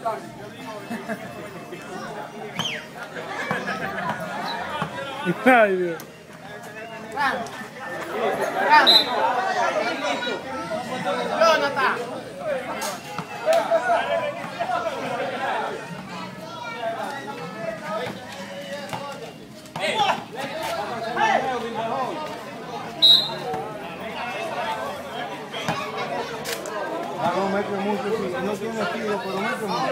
Ay, Dios. Jonathan. No mete mucho, sí. No tiene estilo, pero mete mucho.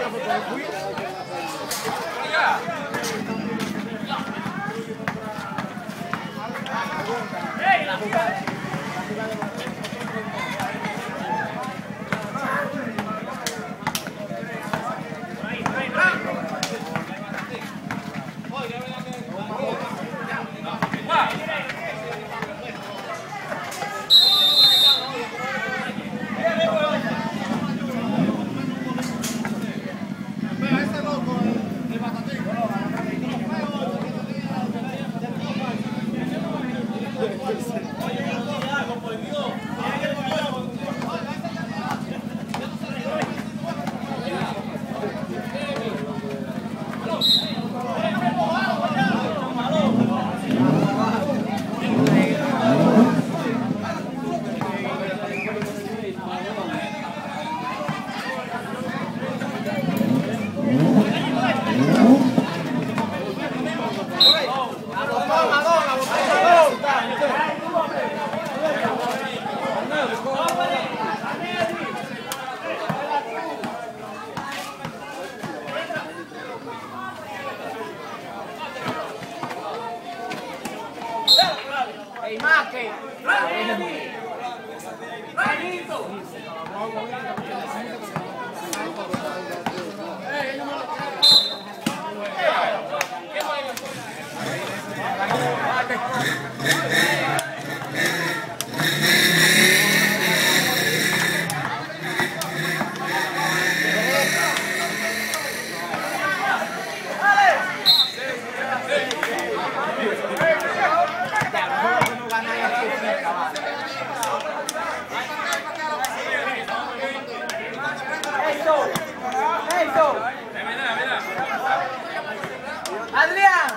Adrián,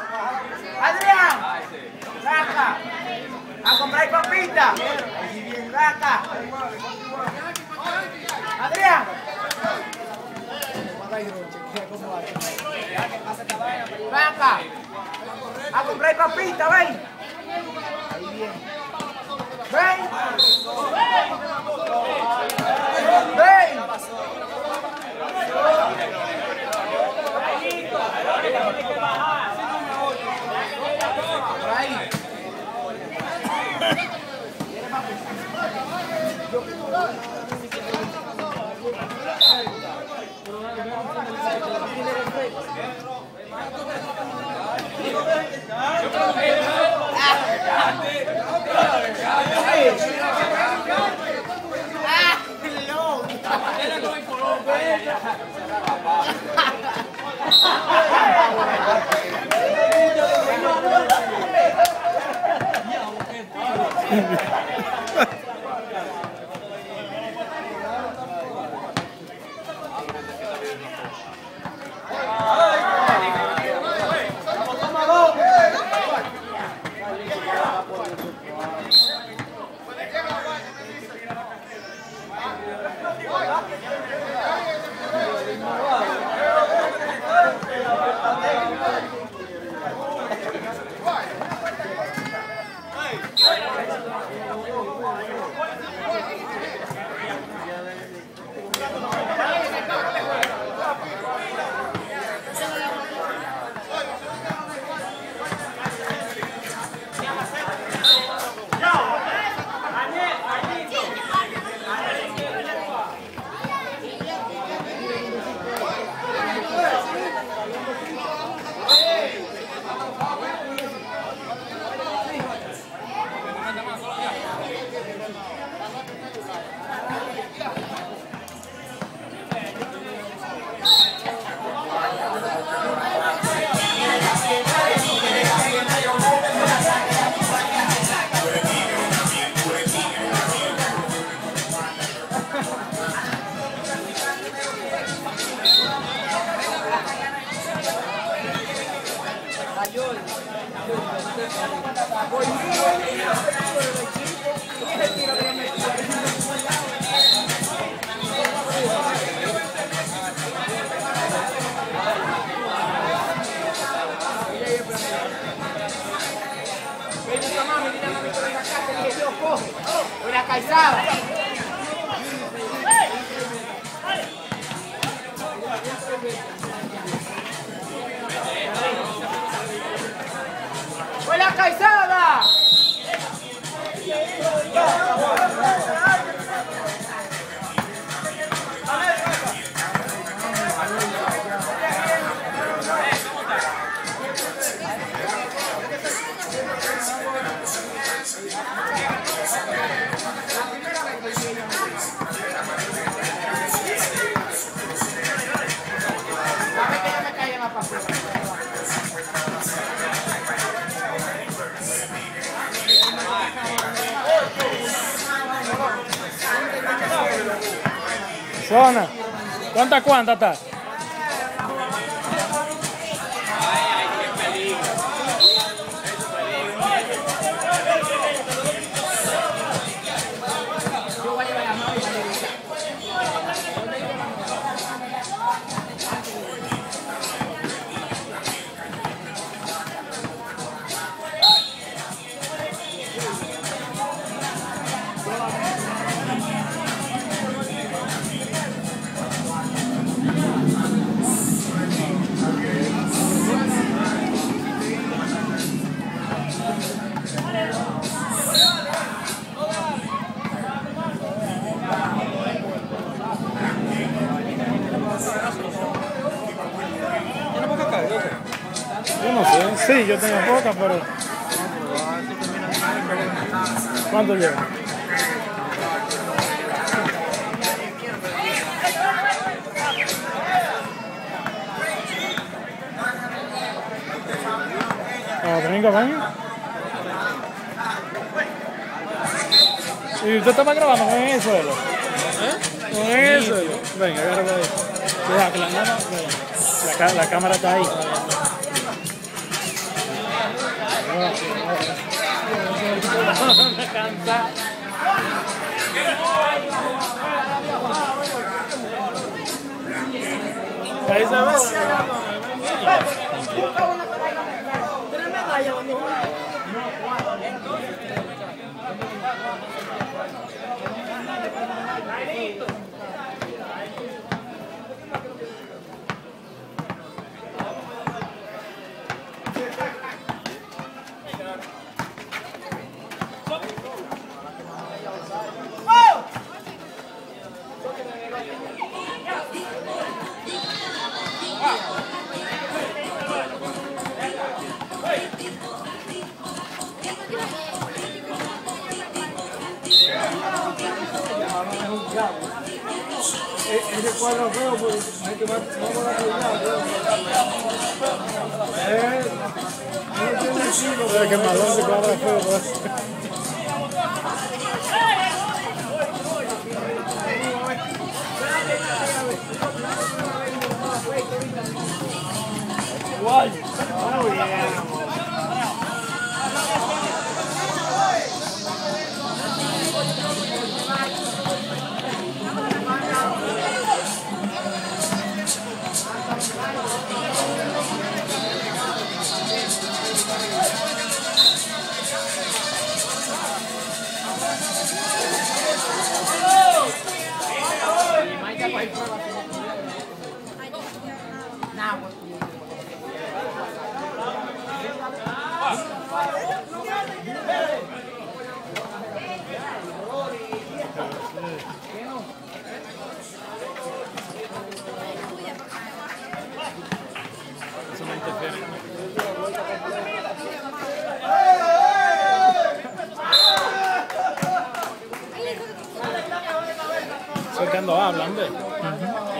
Adrián, saca, a comprar papita, saca, Adrián, saca, a comprar papita, ven, ven, ven. Buena Caizada. Buena Caizada. Zona. ¿Cuánta está? Yo no sé, sí, yo tengo poca, pero... ¿Cuánto lleva? ¿Venga, baño? ¿Y usted estaba grabando con el suelo? ¿Eh? ¿Con el suelo? Venga, agárrate ahí. Cuidado, que la cámara está ahí. Ahí se ve. Ese cuadro feo, pues hay que vamos a cuidar. Que malón se cuadra feo, pues. Guay. Soy que ando hablando.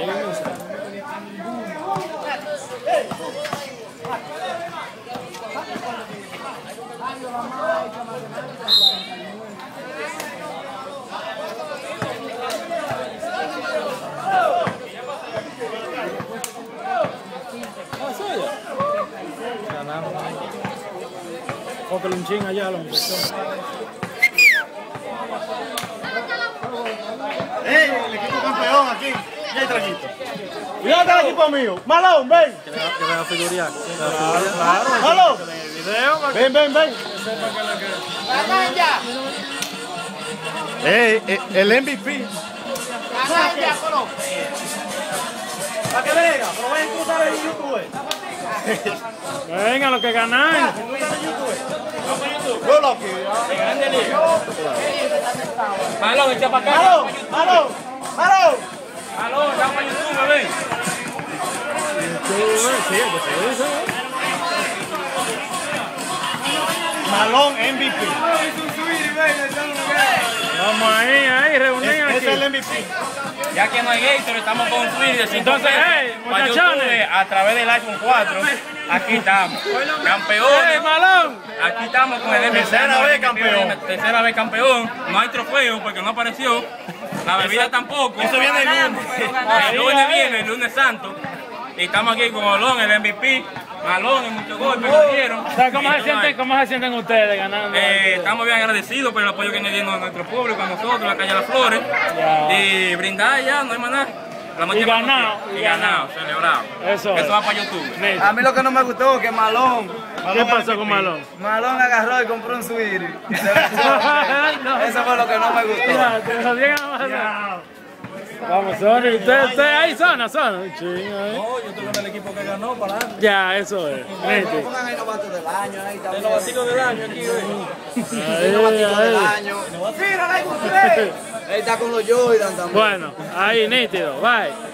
bótale un chin allá a los muchachos. El equipo campeón aquí. Y el traguito. ¿Y dónde está el equipo mío? Malón, ven. Que vea figurar. Claro. Malón. Ven, ven, ven. ¡Ganan ya! El MVP. ¡Ganan ya, Colón! Para que venga, pero ven, tú sabes en YouTube. Venga, lo que ganan. Yo lo que. Malón, echa para acá. Malón, Malón, Malón. Malón, estamos en YouTube, ven. Malón MVP. Vamos ahí, reunidos Ese aquí. es el MVP. Ya que no hay Gator, estamos con un Twitter de 5 Entonces, hey, para muchachones. YouTube a través del iPhone 4. Aquí estamos. Campeones. Malón! Aquí estamos con el MVP. Tercera vez campeón. Tercera vez campeón. No hay trofeo porque no apareció. La bebida tampoco. Eso viene el lunes. El lunes viene, el lunes santo. Y estamos aquí con Malón, el MVP. Malón, en muchos golpes que dieron. ¿Cómo se sienten ustedes ganando? Estamos bien agradecidos por el apoyo que nos dieron a nuestro público, a nosotros, la calle Las Flores. Ya. Y brindar ya, no hay más nada. Y ganado, Y ganado, celebrado. Eso. Eso va para YouTube. A mí lo que no me gustó es que Malón ¿Qué pasó con Malón? agarró y compró un Sweetie. Ay, no. Eso fue lo que no me gustó. Mira, te lo digan más allá. Vamos, Sony, usted ahí, zona. Chinga, No, yo estoy con el equipo que ganó para adelante. Ya, eso es. Vete. Pongan el novato del año ahí El también. novatito del año aquí, El novatito del Ahí. año. Mira, ahí está con los Jordan también. Bueno, ahí, nítido, bye.